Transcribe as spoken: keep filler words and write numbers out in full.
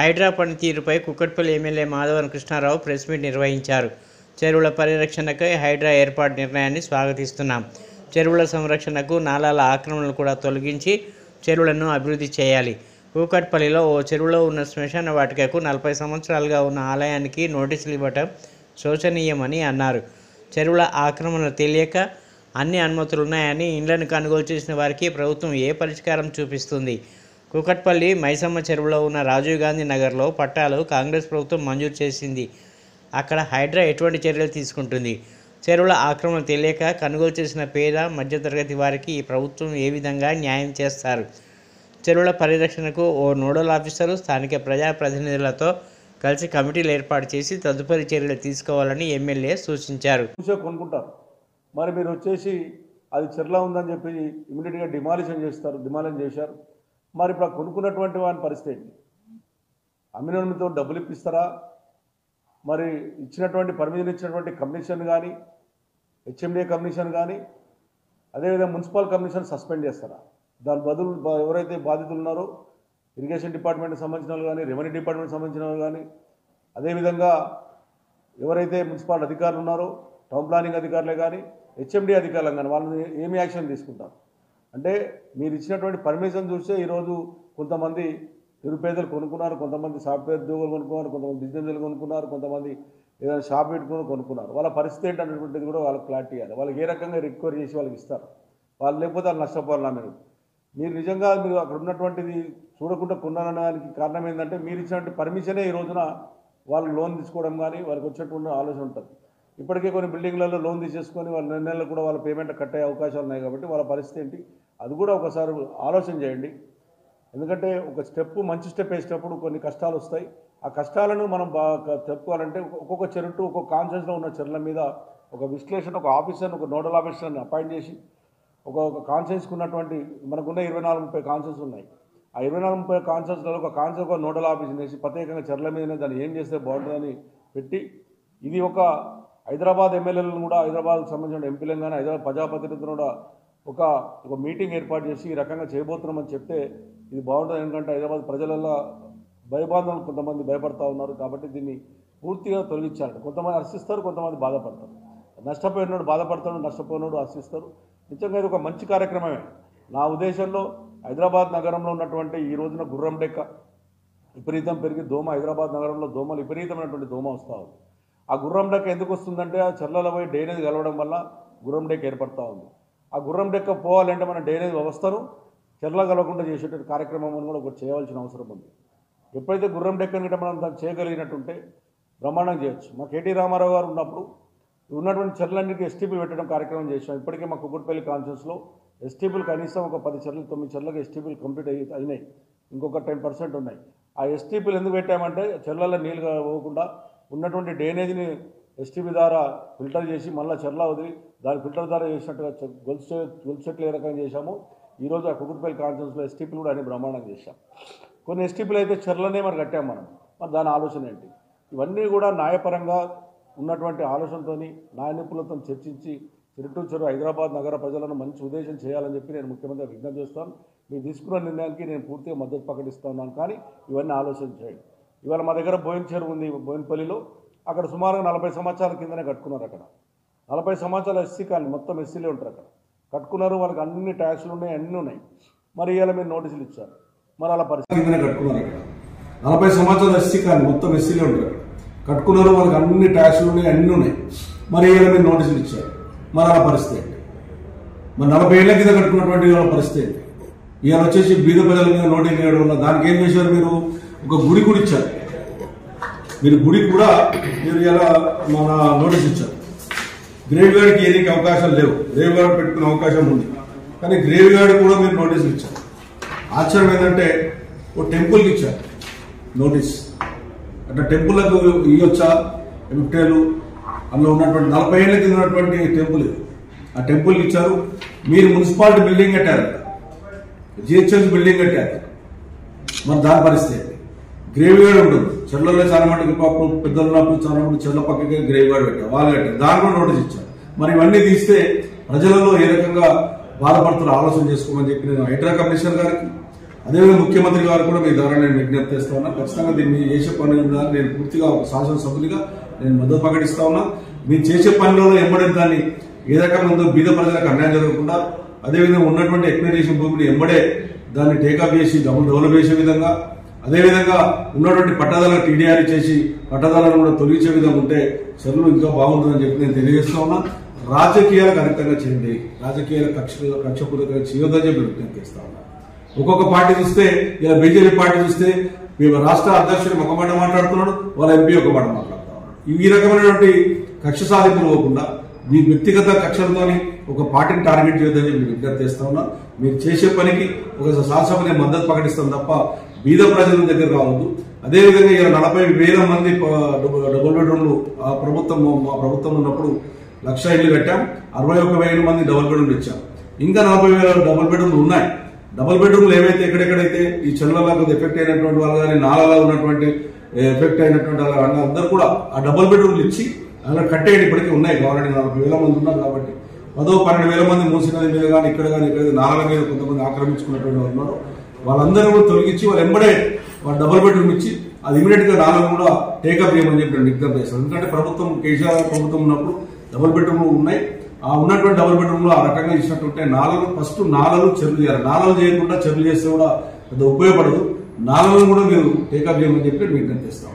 హైడ్రా పనితీరుపై Kukatpally MLA Madhavan Krishnarao press meet నిర్వహించారు. చెరువుల పరిరక్షణకై హైడ్రా ఏర్పాటు నిర్ణయాన్ని స్వాగతిస్తున్నాం. చెరువుల సంరక్షణకు నాలాల ఆక్రమణలు కూడా తొలగించి చెరువులను అభివృద్ధి చేయాలి. కూకట్పల్లిలో ఓ చెరువులో ఉన్న శ్మశాన వాటికకు నలభై సంవత్సరాలుగా ఉన్న ఆలయానికి నోటీసులు ఇవ్వటం శోచనీయమని అన్నారు. చెరువుల ఆక్రమణలు తెలియక అన్ని అనుమతులున్నాయని ఇండ్లను కొనుగోలు చేసిన వారికి ప్రభుత్వం ఏ పరిష్కారం చూపిస్తుంది? కూకట్పల్లి మైసమ్మ చెరువులో ఉన్న రాజీవ్ గాంధీ నగర్లో పట్టాలు కాంగ్రెస్ ప్రభుత్వం మంజూరు చేసింది. అక్కడ హైడ్రా ఎటువంటి చర్యలు తీసుకుంటుంది? చెరువుల ఆక్రమణ తెలియక కొనుగోలు చేసిన పేద మధ్యతరగతి వారికి ఈ ప్రభుత్వం ఏ విధంగా న్యాయం చేస్తారు? చెరువుల పరిరక్షణకు ఓ నోడల్ ఆఫీసరు స్థానిక ప్రజాప్రతినిధులతో కలిసి కమిటీలు ఏర్పాటు చేసి తదుపరి చర్యలు తీసుకోవాలని ఎమ్మెల్యే సూచించారు. కొనుక్కుంటారు మరి మీరు వచ్చేసి అది చెర్లా ఉందని చెప్పి ఇమీడియట్గా డిమాలిషన్ చేస్తారు. డిమాలిషన్ చేశారు. మరి ఇప్పుడు కొనుక్కున్నటువంటి వాని పరిస్థితి ఏంటి? అమ్మినతో డబ్బులు ఇప్పిస్తారా? మరి ఇచ్చినటువంటి పర్మిషన్ ఇచ్చినటువంటి కమిషన్ కానీ హెచ్ఎండిఏ కమిషన్ కానీ అదేవిధంగా మున్సిపల్ కమిషన్ సస్పెండ్ చేస్తారా? దాని బదులు ఎవరైతే బాధితులు ఉన్నారో ఇరిగేషన్ డిపార్ట్మెంట్కి సంబంధించిన వాళ్ళు కానీ రెవెన్యూ డిపార్ట్మెంట్కి సంబంధించిన వాళ్ళు కానీ అదేవిధంగా ఎవరైతే మున్సిపల్ అధికారులు ఉన్నారో టౌన్ ప్లానింగ్ అధికారులే కానీ హెచ్ఎండి అధికారులు కానీ వాళ్ళని ఏమి యాక్షన్ తీసుకుంటారు? అంటే మీరు ఇచ్చినటువంటి పర్మిషన్ చూస్తే ఈరోజు కొంతమంది నిరుపేదలు కొనుక్కున్నారు, కొంతమంది సాఫ్ట్వేర్ ఉద్యోగులు కొనుక్కున్నారు, కొంతమంది బిజినెస్లు కొనుక్కున్నారు, కొంతమంది ఏదైనా షాప్ పెట్టుకుని కొనుక్కున్నారు. వాళ్ళ పరిస్థితి ఏంటనేటువంటిది కూడా వాళ్ళకి క్లారిటీ ఇవ్వాలి. వాళ్ళకి ఏ రకంగా రికవరీ చేసి వాళ్ళకి ఇస్తారు? వాళ్ళు లేకపోతే వాళ్ళు నష్టపోవాలా? మీరు మీరు నిజంగా మీరు అక్కడ ఉన్నటువంటిది చూడకుండా కొన్నారనడానికి కారణం ఏంటంటే మీరు ఇచ్చినటువంటి పర్మిషనే ఈ రోజున వాళ్ళు లోన్ తీసుకోవడం కానీ వాళ్ళకి వచ్చేటువంటి ఆలోచన ఉంటుంది. ఇప్పటికే కొన్ని బిల్డింగ్లలో లోన్ తీసేసుకొని వాళ్ళ నెలలు కూడా వాళ్ళ పేమెంట్ కట్టే అవకాశాలు ఉన్నాయి. కాబట్టి వాళ్ళ పరిస్థితి ఏంటి అది కూడా ఒకసారి ఆలోచన చేయండి. ఎందుకంటే ఒక స్టెప్ మంచి స్టెప్ వేసేటప్పుడు కొన్ని కష్టాలు వస్తాయి. ఆ కష్టాలను మనం బాగా చెప్పుకోవాలంటే ఒక్కొక్క చెరుటు ఒక్కొక్క కాన్షియస్లో ఉన్న చెరువుల మీద ఒక విశ్లేషణ ఒక ఆఫీసర్ని ఒక నోడల్ ఆఫీసర్ని అపాయింట్ చేసి ఒక ఒక కాన్షియస్కి ఉన్నటువంటి మనకున్న ఇరవై నాలుగు ముప్పై కాన్షియస్ ఉన్నాయి. ఆ ఇరవై నాలుగు ముప్పై కాన్షియస్లలో ఒక కాన్షియస్ ఒక నోడల్ ఆఫీస్ని వేసి ప్రత్యేకంగా చెరువుల మీదనే దాన్ని ఏం చేస్తే బాగుంటుందని పెట్టి ఇది ఒక హైదరాబాద్ ఎమ్మెల్యేలను కూడా హైదరాబాద్కు సంబంధించిన ఎంపీలను కానీ హైదరాబాద్ ప్రజాప్రతినిధులను కూడా ఒక ఒక మీటింగ్ ఏర్పాటు చేసి ఈ రకంగా చేయబోతున్నామని చెప్తే ఇది బాగుంటుంది. ఎందుకంటే హైదరాబాద్ ప్రజలలో భయబాధలు కొంతమంది భయపడతా ఉన్నారు. కాబట్టి దీన్ని పూర్తిగా తొలగించాలి. కొంతమంది హర్షిస్తారు, కొంతమంది బాధపడతారు. నష్టపోయినాడు బాధపడతాడు, నష్టపోయినాడు హర్షిస్తారు. నిజంగా ఇది ఒక మంచి కార్యక్రమమే. నా ఉద్దేశంలో హైదరాబాద్ నగరంలో ఉన్నటువంటి ఈ రోజున గుర్రం డెక్క విపరీతం పెరిగి దోమ హైదరాబాద్ నగరంలో దోమలు విపరీతమైనటువంటి దోమ వస్తూ ఉంది. ఆ గుర్రం డెక్క ఎందుకు వస్తుందంటే ఆ చెర్లలో పోయి డ్రైనేజ్ కలవడం వల్ల గుర్రం డెక్క ఏర్పడుతూ ఉంది. ఆ గుర్రం డెక్క పోవాలంటే మన డ్రైనేజ్ వ్యవస్థను చెర్ల కలవకుండా చేసేటువంటి కార్యక్రమం కూడా ఒకటి చేయవలసిన అవసరం ఉంది. ఎప్పుడైతే గుర్రం డెక్కని గిట్ట మనం దాన్ని చేయగలిగినట్టుంటే బ్రహ్మాండం చేయొచ్చు. మా కేటీ రామారావు గారు ఉన్నప్పుడు ఉన్నటువంటి చెర్లన్నిటికీ ఎస్టీపీ పెట్టడం కార్యక్రమం చేసాం. ఇప్పటికే మా కుక్కట్పల్లి కాన్ఫరెన్స్లో ఎస్టీపీలు కనీసం ఒక పది చెర్లు తొమ్మిది చెర్లకు ఎస్టీపీలు కంప్లీట్ అయ్యి అయినాయి. ఇంకొక టెన్ పర్సెంట్ ఉన్నాయి. ఆ ఎస్టీపీలు ఎందుకు పెట్టామంటే చెర్లలో నీళ్ళుగా పోకుండా ఉన్నటువంటి డ్రైనేజ్ని ఎస్టీపీ ద్వారా ఫిల్టర్ చేసి మళ్ళీ చెర్ల వదిలి దాని ఫిల్టర్ ద్వారా చేసినట్టుగా గొలుసు గొలుసు చెట్లు ఏ రకంగా చేశామో ఈరోజు ఆ కుక్కట్పల్లి కాన్ఫరెన్స్లో ఎస్టీపీలు కూడా అన్ని బ్రహ్మాండం చేశాం. కొన్ని ఎస్టీపీలు అయితే చెర్లనే మరి కట్టాం మనం. మరి దాని ఆలోచన ఏంటి? ఇవన్నీ కూడా న్యాయపరంగా ఉన్నటువంటి ఆలోచనతో న్యాయ నిపుణులతో చర్చించి చెరుటు చెరువు హైదరాబాద్ నగర ప్రజలను మంచి ఉద్దేశం చేయాలని చెప్పి నేను ముఖ్యమంత్రి విజ్ఞప్తి చేస్తాను. మీరు తీసుకున్న నిర్ణయానికి నేను పూర్తిగా మద్దతు ప్రకటిస్తున్నాను. కానీ ఇవన్నీ ఆలోచన చేయండి. ఇవాళ మా దగ్గర బోయిన చెరువు ఉంది బోయినపల్లిలో. అక్కడ సుమారుగా నలభై సంవత్సరాల కిందనే కట్టుకున్నారు. అక్కడ నలభై సంవత్సరాల ఎస్సీ కాలనీ మొత్తం ఎస్సీలే ఉంటారు. అక్కడ కట్టుకున్నారు. వాళ్ళకి అన్ని ట్యాక్స్లు ఉన్నాయి, అన్నీ ఉన్నాయి. మరి ఇవాళ మీరు నోటీసులు ఇచ్చారు. మరి అలా పరిస్థితి కిందనే కట్టుకున్నారు. అక్కడ నలభై సంవత్సరాల ఎస్సీ కాలనీ మొత్తం ఎస్సీలే ఉంటారు. కట్టుకున్నారు. వాళ్ళకి అన్ని ట్యాక్స్లు ఉన్నాయి, అన్నీ ఉన్నాయి. మరి ఇవాళ మీరు నోటీసులు ఇచ్చారు. మరి అలా పరిస్థితి ఏంటి? మరి నలభై ఏళ్ల కింద కట్టుకున్నటువంటి వాళ్ళ పరిస్థితి ఏంటి? ఇవాళ వచ్చేసి బీద ప్రజల మీద నోటీసులు వేయడం వల్ల దానికి ఏం చేశారు? మీరు ఒక గుడి కూడా ఇచ్చారు. మీరు గుడికి కూడా మీరు ఇలా మన నోటీస్ ఇచ్చారు. గ్రేవ్ యార్డ్కి ఏనికి అవకాశాలు లేవు. గ్రేవ్ యార్డ్ పెట్టుకునే అవకాశం ఉంది. కానీ గ్రేవ్ యార్డ్ కూడా మీరు నోటీసులు ఇచ్చారు. ఆశ్చర్యం ఏంటంటే ఓ టెంపుల్కి ఇచ్చారు నోటీస్. అంటే టెంపుల్లకు ఇవ్వచ్చా? ఎంటేలు అందులో ఉన్నటువంటి నలభై ఏళ్ళ కింద ఉన్నటువంటి టెంపుల్ ఇది. ఆ టెంపుల్కి ఇచ్చారు. మీరు మున్సిపాలిటీ బిల్డింగ్ కట్టారు, జిహెచ్ఎంసీ బిల్డింగ్ కట్టారు. మరి దాని పరిస్థితి గ్రేవ్ యార్డ్ ఉంటుంది. చెర్లలో చాలా మటుకు పాపం పెద్దలు ఉన్నప్పుడు చాలా మటుకు చెర్ల పక్కకి గ్రేవ్ యార్డ్ పెట్టారు, వాళ్ళు కట్టారు. దాని కూడా నోటీస్ ఇచ్చారు. మరి ఇవన్నీ తీస్తే ప్రజలలో ఏ రకంగా బాధపడుతున్న ఆలోచన చేసుకోమని చెప్పి నేను హైడ్రా కమిషనర్ గారికి అదేవిధంగా ముఖ్యమంత్రి గారు కూడా మీ ద్వారా నేను విజ్ఞప్తి చేస్తా ఉన్నా. ఖచ్చితంగా దీన్ని చేసే పని నేను పూర్తిగా ఒక శాసనసభ్యునిగా నేను మద్దతు ప్రకటిస్తా ఉన్నా. మీరు చేసే పనిలో ఎంబడే దాన్ని ఏ రకంగా ఉందో బీద ప్రజలకు అన్యాయం జరగకుండా, అదేవిధంగా ఉన్నటువంటి ఎక్స్ప్లెనేషన్ భూమిని ఎంబడే దాన్ని టేకప్ చేసి డబుల్ డెవలప్ చేసే విధంగా, అదేవిధంగా ఉన్నటువంటి పట్టదారులకు టీడీఆర్ చేసి పట్టదారులను కూడా తొలగించే విధంగా ఉంటే చర్యలు ఇంకా బాగుంటుందని చెప్పి నేను తెలియజేస్తా ఉన్నా. రాజకీయాలకు అధికంగా చేయండి, రాజకీయాల కక్ష కక్షపూరితంగా చేయొద్దని చెప్పి విజ్ఞప్తి చేస్తా ఉన్నా. ఒక్కొక్క పార్టీ చూస్తే, ఇలా బీజేపీ పార్టీ చూస్తే మేము రాష్ట్ర అధ్యక్షుడు ఒక మాట మాట్లాడుతున్నాడు, వాళ్ళ ఎంపీ ఒక మాట మాట్లాడుతా ఉన్నాడు. ఈ రకమైనటువంటి కక్ష సాధింపులు పోకుండా మీ వ్యక్తిగత కక్షలతోని ఒక పార్టీని టార్గెట్ చేయొద్దని చెప్పి విజ్ఞప్తి చేస్తా ఉన్నా. మీరు చేసే పనికి ఒక శాసనసభ మద్దతు ప్రకటిస్తాం తప్ప బీద ప్రజల దగ్గర కావద్దు. అదేవిధంగా ఇలా నలభై వేల మంది డబుల్ బెడ్రూమ్లు ఆ ప్రభుత్వం మా ప్రభుత్వం ఉన్నప్పుడు లక్ష ఇళ్లు కట్టాం, అరవై ఒక వేల మంది డబుల్ బెడ్రూమ్లు ఇచ్చాం. ఇంకా నలభై వేల డబుల్ బెడ్రూమ్లు ఉన్నాయి. డబుల్ బెడ్రూమ్లు ఏవైతే ఎక్కడెక్కడైతే ఈ చెల్లలకు ఎఫెక్ట్ అయినటువంటి వాళ్ళు కానీ, నాలలో ఉన్నటువంటి ఎఫెక్ట్ అయినటువంటి వాళ్ళు అందరూ కూడా ఆ డబుల్ బెడ్రూమ్లు ఇచ్చి అలా కట్టేయండి. ఇప్పటికీ ఉన్నాయి కావాలంటే నలభై వేల మంది ఉన్నారు కాబట్టి పదో పన్నెండు వేల మంది మూసినది మీద కానీ ఇక్కడ కానీ ఇక్కడ నాలుగు మీద కొంతమంది ఆక్రమించుకున్నటువంటి వాళ్ళు ఉన్నారు. వాళ్ళందరూ కూడా తొలగించి వాళ్ళు ఎంబడే వాళ్ళు డబుల్ బెడ్రూమ్ ఇచ్చి అది ఇమీడియట్ గా నాలుగు కూడా టేకప్ చేయమని చెప్పి నేను విజ్ఞప్తి చేస్తాను. ఎందుకంటే ప్రభుత్వం కేసీఆర్ ప్రభుత్వం ఉన్నప్పుడు డబుల్ బెడ్రూమ్లు ఉన్నాయి. ఆ ఉన్నటువంటి డబుల్ బెడ్రూమ్ లో ఆ రకంగా ఇచ్చినట్టుంటే నాలుగు ఫస్ట్ నాలుగు చెరువులు చేయాలి. నాలుగు చేయకుండా చెరువులు చేస్తే కూడా పెద్ద ఉపయోగపడదు. నాలుగు కూడా మీరు టేకప్ చేయమని చెప్పి విజ్ఞప్తి చేస్తాం.